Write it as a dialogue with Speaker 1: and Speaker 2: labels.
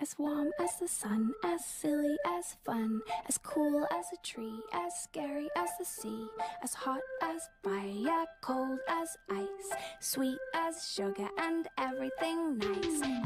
Speaker 1: As warm as the sun, as silly as fun, as cool as a tree, as scary as the sea, as hot as fire, cold as ice, sweet as sugar and everything nice.